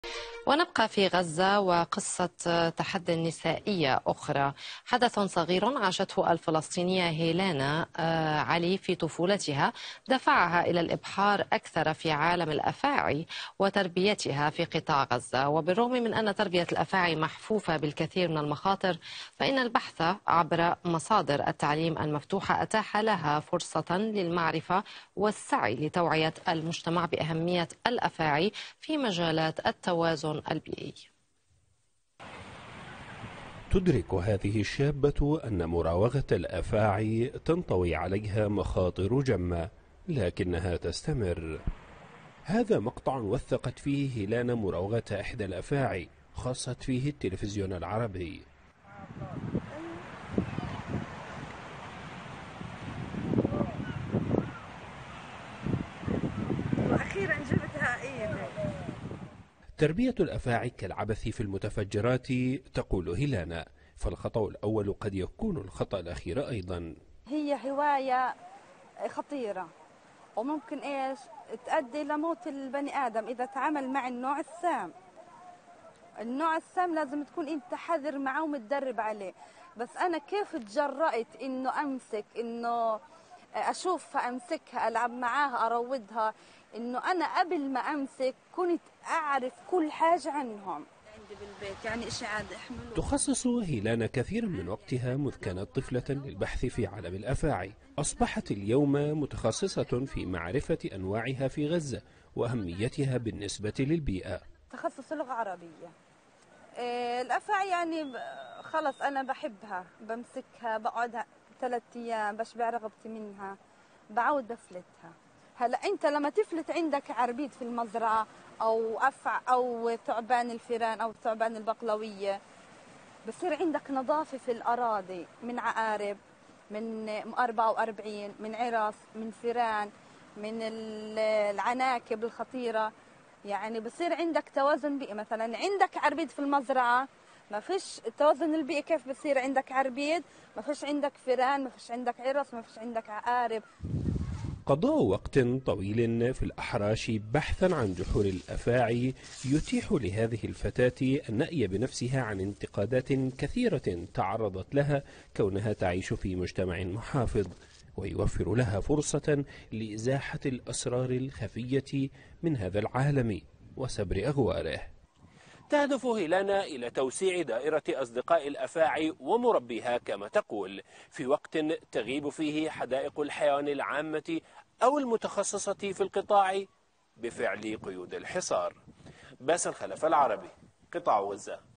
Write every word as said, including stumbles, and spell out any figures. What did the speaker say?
ونبقى في غزة وقصة تحدي نسائية أخرى. حدث صغير عاشته الفلسطينية هيلانا آه، علي في طفولتها دفعها إلى الإبحار أكثر في عالم الأفاعي وتربيتها في قطاع غزة. وبالرغم من أن تربية الأفاعي محفوفة بالكثير من المخاطر، فإن البحث عبر مصادر التعليم المفتوحة أتاح لها فرصة للمعرفة والسعي لتوعية المجتمع بأهمية الأفاعي في مجالات التوازن البيئي. تدرك هذه الشابة أن مراوغة الأفاعي تنطوي عليها مخاطر جمة، لكنها تستمر. هذا مقطع وثقت فيه هيلانا مراوغة إحدى الأفاعي، خاصت فيه التلفزيون العربي. وأخيرا جبتها إيدي. تربية الأفاعي كالعبث في المتفجرات، تقول هيلانا، فالخطأ الأول قد يكون الخطأ الأخير أيضا. هي هواية خطيرة وممكن إيش تؤدي لموت البني آدم إذا تعامل مع النوع السام. النوع السام لازم تكون أنت حذر معه ومتدرب عليه. بس أنا كيف تجرأت إنه أمسك إنه أشوفها أمسكها ألعب معاها أروضها، إنه أنا قبل ما أمسك كنت أعرف كل حاجة عنهم عندي بالبيت، يعني إشي عادي أحمله. تخصص هيلانا كثيرا من وقتها مذ كانت طفلة للبحث في عالم الأفاعي. أصبحت اليوم متخصصة في معرفة أنواعها في غزة وأهميتها بالنسبة للبيئة. تخصص لغة عربية. إيه الأفاعي يعني خلص أنا بحبها، بمسكها بقعدها ثلاث أيام بشبع رغبتي منها، بعود بفلتها. هلا أنت لما تفلت عندك عربيد في المزرعة أو أفع أو ثعبان الفيران أو ثعبان البقلوية، بصير عندك نظافة في الأراضي من عقارب، من أربعة وأربعين، من عرس، من فيران، من العناكب الخطيرة. يعني بصير عندك توازن بيئي. مثلا عندك عربيد في المزرعة، ما فيش التوازن البيئي. كيف بصير عندك عربيد؟ ما فيش عندك فيران، ما فيش عندك عرس، ما فيش عندك عقارب. قضاء وقت طويل في الأحراش بحثا عن جحور الأفاعي يتيح لهذه الفتاة النأي بنفسها عن انتقادات كثيرة تعرضت لها كونها تعيش في مجتمع محافظ، ويوفر لها فرصة لإزاحة الأسرار الخفية من هذا العالم وسبر أغواره. تهدف هيلانا إلى توسيع دائرة أصدقاء الأفاعي ومربيها كما تقول، في وقت تغيب فيه حدائق الحيوان العامة أو المتخصصة في القطاع بفعل قيود الحصار. باسل خلف، العربي، قطاع غزة.